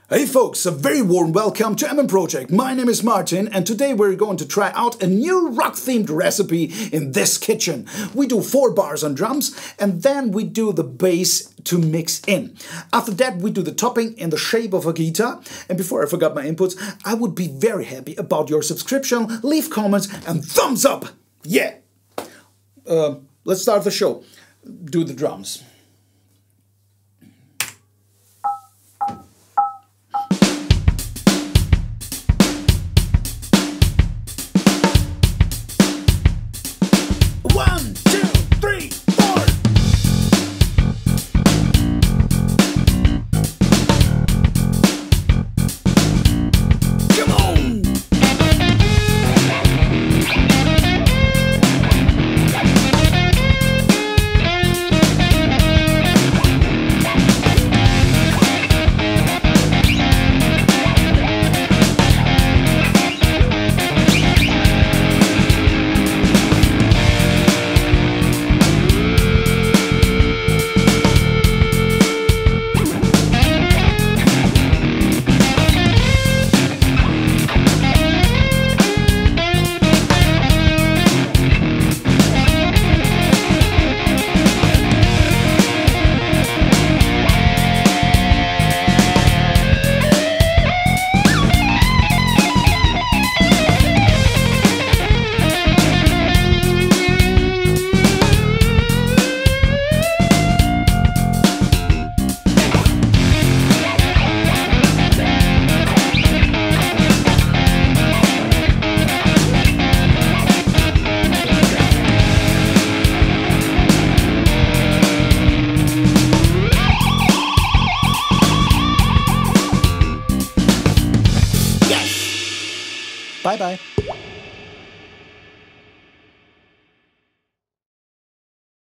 Hey folks, a very warm welcome to mmproject. My name is Martin and today we're going to try out a new rock-themed recipe in this kitchen. We do 4 bars on drums and then we do the bass to mix in. After that we do the topping in the shape of a guitar. And before I forgot my inputs, I would be very happy about your subscription, leave comments and thumbs up! Yeah! Let's start the show. Do the drums. Bye-bye.